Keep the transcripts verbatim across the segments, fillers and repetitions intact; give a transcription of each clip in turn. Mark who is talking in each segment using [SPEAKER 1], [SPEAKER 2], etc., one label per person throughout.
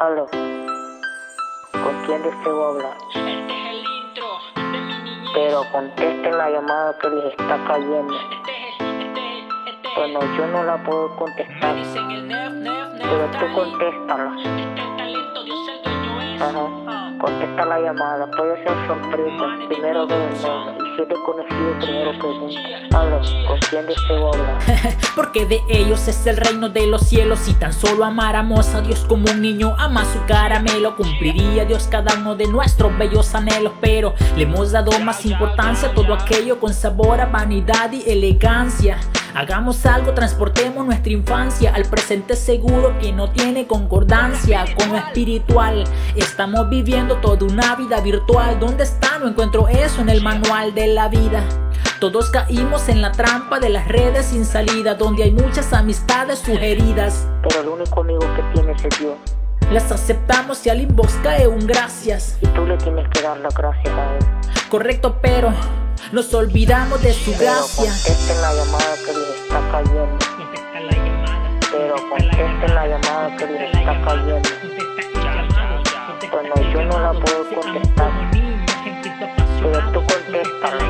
[SPEAKER 1] Aló, ¿con quién deseo hablar?
[SPEAKER 2] Este es el intro de mi niñez.
[SPEAKER 1] Pero contesten la llamada que les está cayendo.
[SPEAKER 2] Este es, este es, este es.
[SPEAKER 1] Bueno, yo no la puedo contestar,
[SPEAKER 2] Me dicen el nef, nef, nef,
[SPEAKER 1] pero tú
[SPEAKER 2] talent.
[SPEAKER 1] contéstala.
[SPEAKER 2] Este es el talento, Dios el dueño es.
[SPEAKER 1] Ajá,
[SPEAKER 2] Ah.
[SPEAKER 1] contesta la llamada, puede ser sorpresa. Primero veo el nombre y si te he conocido, primero pregunta. Aló, ¿con quién deseo hablar?
[SPEAKER 2] Porque de ellos es el reino de los cielos. Si tan solo amáramos a Dios como un niño ama su caramelo, cumpliría Dios cada uno de nuestros bellos anhelos. Pero le hemos dado más importancia a todo aquello con sabor a vanidad y elegancia. Hagamos algo, transportemos nuestra infancia al presente seguro que no tiene concordancia con lo espiritual. Estamos viviendo toda una vida virtual. ¿Dónde está? No encuentro eso en el manual de la vida. Todos caímos en la trampa de las redes sin salida, donde hay muchas amistades sugeridas.
[SPEAKER 1] Pero el único amigo que tienes es Dios,
[SPEAKER 2] Las aceptamos y al inbox cae un gracias.
[SPEAKER 1] y tú le tienes que dar las gracias a él.
[SPEAKER 2] Correcto, pero nos olvidamos de su
[SPEAKER 1] Pero
[SPEAKER 2] gracia.
[SPEAKER 1] contesten la llamada que les está cayendo.
[SPEAKER 2] Contesta la llamada.
[SPEAKER 1] Pero contesten la llamada que les está cayendo. Bueno, yo no la puedo contestar, pero tú contéstala.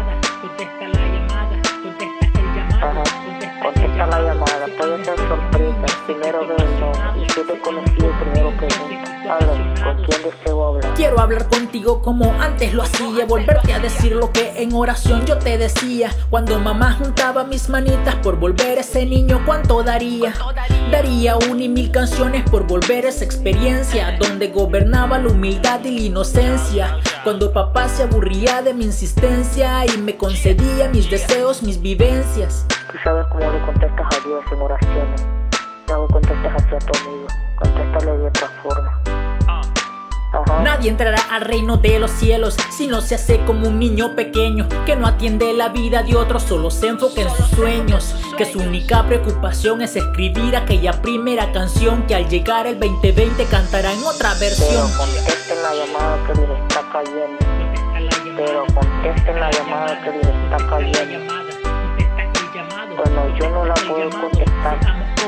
[SPEAKER 1] Ajá, contesta la llamada, puede ser sorpresa. Primero veo el nombre y si te he conocido, primero pregunta. Aló, ¿con quién deseo hablar?
[SPEAKER 2] Quiero hablar contigo como antes lo hacía, volverte a decir lo que en oración yo te decía. Cuando mamá juntaba mis manitas por volver ese niño, ¿cuánto daría? Daría una y mil canciones por volver esa experiencia donde gobernaba la humildad y la inocencia. Cuando papá se aburría de mi insistencia y me concedía mis deseos, mis vivencias.
[SPEAKER 1] Tú sabes cómo le contestas a Dios en oraciones. Luego contestas hacia tu amigo, contéstale de otra forma. Ajá.
[SPEAKER 2] Nadie entrará al reino de los cielos si no se hace como un niño pequeño que no atiende la vida de otros, solo se enfoca en sus sueños, que su única preocupación es escribir aquella primera canción que al llegar el veinte veinte cantará en otra
[SPEAKER 1] Pero
[SPEAKER 2] versión.
[SPEAKER 1] contesten la llamada que les está cayendo. Pero contesten la llamada que les está cayendo. Bueno, yo no la puedo contestar,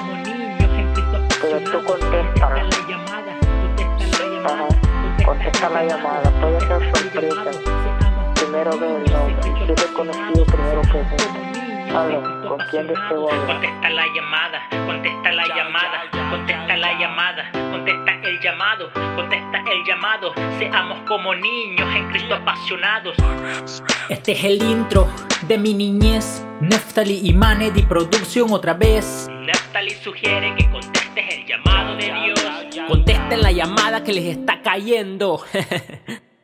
[SPEAKER 1] pero tú contéstala. Ajá, contesta la llamada, puede ser sorpresa. Primero veo el nombre y si te he conocido, primero pregunta. Aló, ¿con quién deseo hablar?
[SPEAKER 2] Contesta la llamada, contesta la llamada, contesta la llamada, contesta el llamado, contesta el llamado. Seamos como niños en Cristo apasionados. Este es el intro de mi niñez. Neftali y Manedy producción otra vez. Neftali sugiere que contestes el llamado de Dios. Contesten la llamada que les está cayendo.